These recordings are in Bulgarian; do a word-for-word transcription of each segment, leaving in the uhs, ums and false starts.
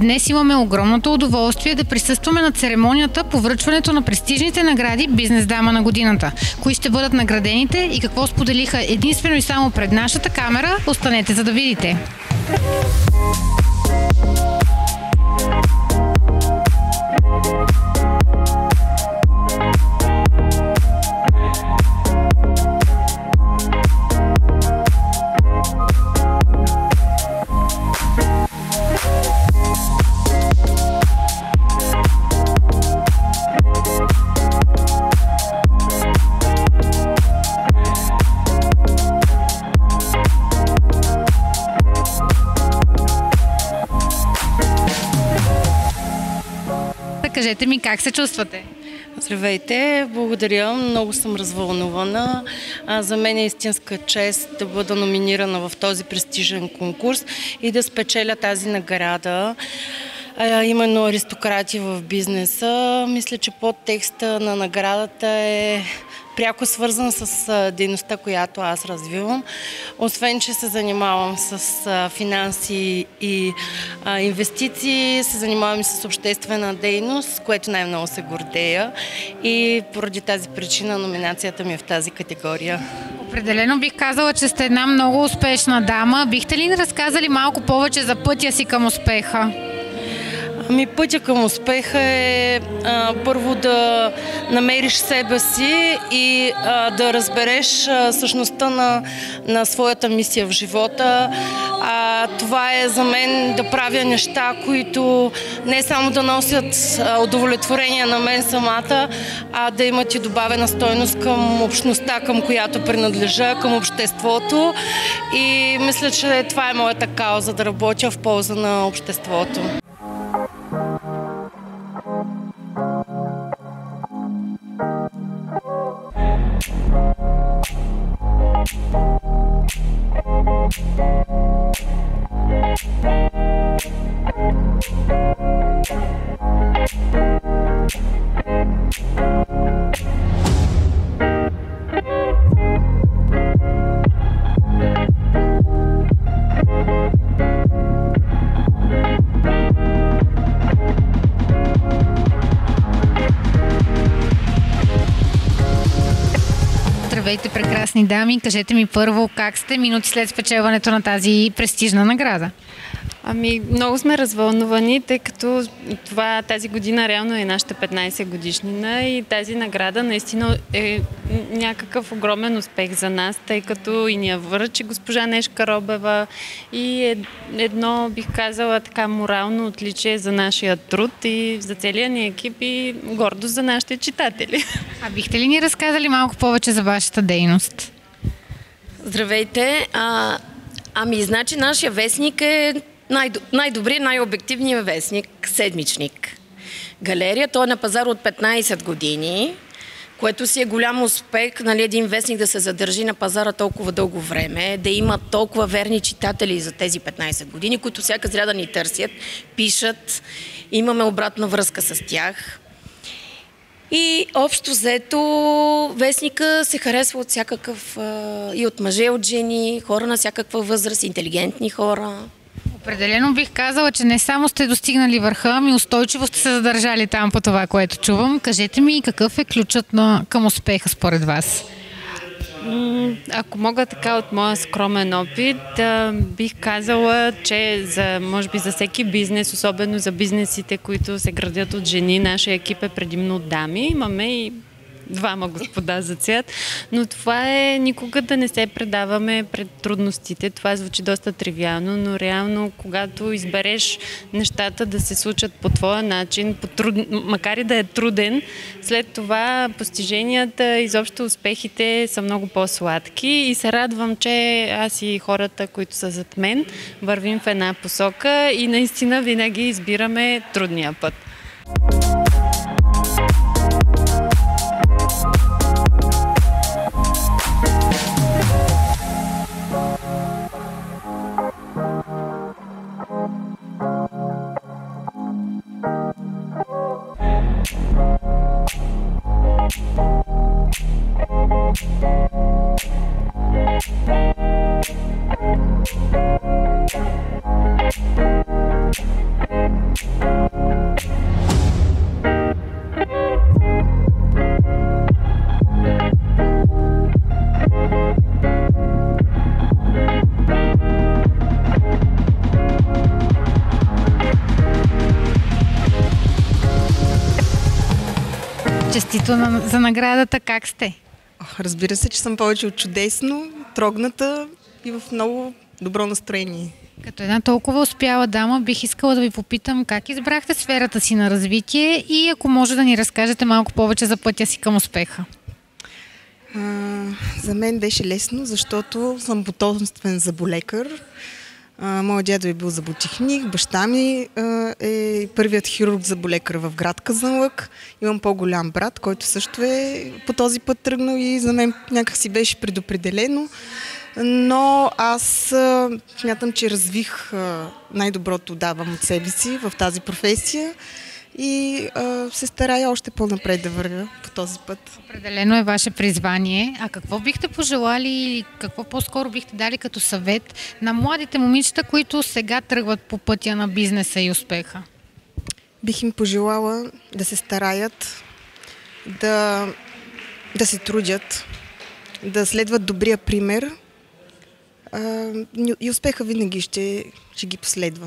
Днес имаме огромното удоволствие да присъстваме на церемонията по връчването на престижните награди Бизнес дама на годината. Кои ще бъдат наградените и какво споделиха единствено и само пред нашата камера, останете за да видите. Кажете ми, как се чувствате? Здравейте, благодаря. Много съм развълнувана. А, за мен е истинска чест да бъда номинирана в този престижен конкурс и да спечеля тази награда. А, именно аристократи в бизнеса. Мисля, че подтекста на наградата е пряко свързан с а, дейността, която аз развивам. Освен, че се занимавам с а, финанси и а, инвестиции, се занимавам и с обществена дейност, с което най-много се гордея. И поради тази причина номинацията ми е в тази категория. Определено бих казала, че сте една много успешна дама. Бихте ли ни разказали малко повече за пътя си към успеха? Ами пътя към успеха е а, първо да намериш себе си и а, да разбереш а, същността на, на своята мисия в живота. А, това е за мен да правя неща, които не само да носят а, удовлетворение на мен самата, а да имат и добавена стойност към общността, към която принадлежа, към обществото. И мисля, че това е моята кауза, да работя в полза на обществото. Здравейте, прекрасни дами! Кажете ми първо, как сте минути след спечелването на тази престижна награда? Ами, много сме развълнувани, тъй като това, тази година реално е нашата петнайсет годишнина и тази награда наистина е някакъв огромен успех за нас, тъй като и ни я връчи госпожа Нешка Робева и е едно, бих казала, така морално отличие за нашия труд и за целия ни екип и гордост за нашите читатели. А бихте ли ни разказали малко повече за вашата дейност? Здравейте! А, ами, значи нашия вестник е най- най-добрият, най-обективният вестник, седмичник. Галерия, той е на пазар от петнайсет години, което си е голям успех, нали, един вестник да се задържи на пазара толкова дълго време, да има толкова верни читатели за тези петнайсет години, които всяка сряда ни търсят, пишат, имаме обратна връзка с тях. И общо взето вестника се харесва от всякакъв, и от мъже, от жени, хора на всякаква възраст, интелигентни хора. Определено бих казала, че не само сте достигнали върха, ами устойчиво сте се задържали там по това, което чувам. Кажете ми, какъв е ключът на, към успеха според вас? Ако мога така от моя скромен опит, бих казала, че за, може би за всеки бизнес, особено за бизнесите, които се градят от жени, нашия екип е предимно от дами. Имаме и двама господа за цвят, но това е никога да не се предаваме пред трудностите. Това звучи доста тривиално, но реално, когато избереш нещата да се случат по твоя начин, по труд... макар и да е труден, след това постиженията, изобщо успехите са много по-сладки и се радвам, че аз и хората, които са зад мен, вървим в една посока и наистина винаги избираме трудния път. Честито на, за наградата, как сте? Разбира се, че съм повече от чудесно, трогната и в много добро настроение. Като една толкова успяла дама, бих искала да ви попитам как избрахте сферата си на развитие и ако може да ни разкажете малко повече за пътя си към успеха. А, за мен беше лесно, защото съм потомствен зъболекар. Моят дядо е бил зъботехник, баща ми а, е първият хирург зъболекар в град Казанлък. Имам по-голям брат, който също е по този път тръгнал и за мен някак си беше предопределено. Но аз а, смятам, че развих а, най-доброто давам от себе си в тази професия и а, се старая още по-напред да вървя по този път. Определено е ваше призвание. А какво бихте пожелали или какво по-скоро бихте дали като съвет на младите момичета, които сега тръгват по пътя на бизнеса и успеха? Бих им пожелала да се стараят, да, да се трудят, да следват добрия пример а, и успеха винаги ще, ще ги последва.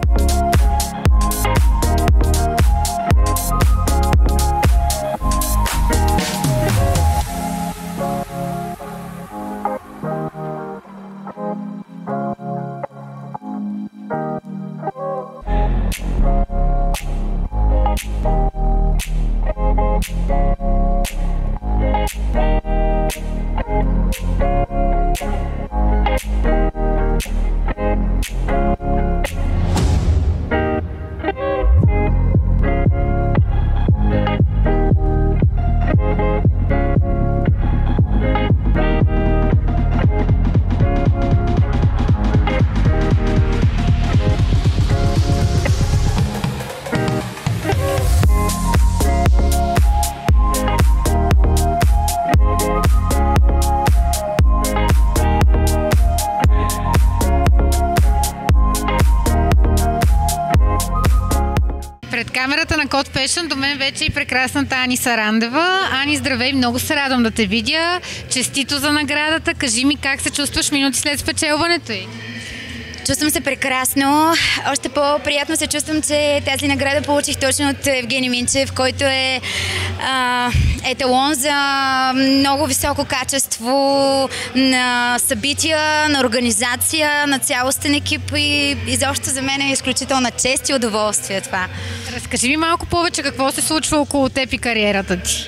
Пред камерата на Код Fashion до мен вече и прекрасната Ани Сарандева. Ани, здравей, много се радвам да те видя. Честито за наградата. Кажи ми как се чувстваш минути след спечелването й? Чувствам се прекрасно. Още по-приятно се чувствам, че тази награда получих точно от Евгений Минчев, който е а, еталон за много високо качество на събития, на организация, на цялостен екип и изобщо за мен е изключителна чест и удоволствие това. Разкажи ми малко повече какво се случва около теб и кариерата ти.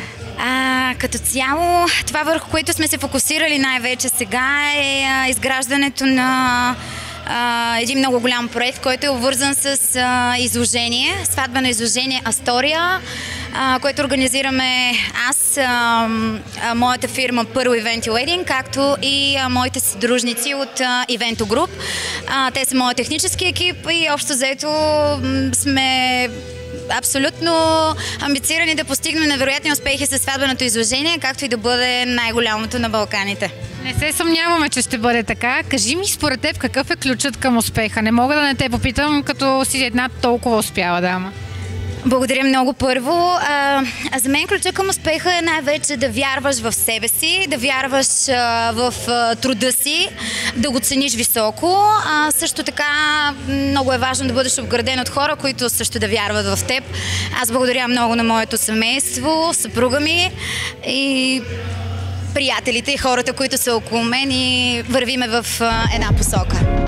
А, като цяло, това върху което сме се фокусирали най-вече сега е а, изграждането на а, един много голям проект, който е обвързан с а, изложение, сватбено изложение Астория, а, което организираме аз, а, а, моята фирма Първо Event Wedding, както и а, моите съдружници от а, Evento Group. А, те са моят технически екип и общо взето м- сме абсолютно амбицирани да постигнем невероятни успехи със сватбеното изложение, както и да бъде най-голямото на Балканите. Не се съмняваме, че ще бъде така. Кажи ми според теб какъв е ключът към успеха? Не мога да не те попитам, като си една толкова успяла дама. Благодаря много първо. А, а за мен ключа към успеха е най-вече да вярваш в себе си, да вярваш а, в а, труда си, да го цениш високо. А, също така много е важно да бъдеш обграден от хора, които също да вярват в теб. Аз благодаря много на моето семейство, съпруга ми и приятелите и хората, които са около мен и вървиме в а, една посока.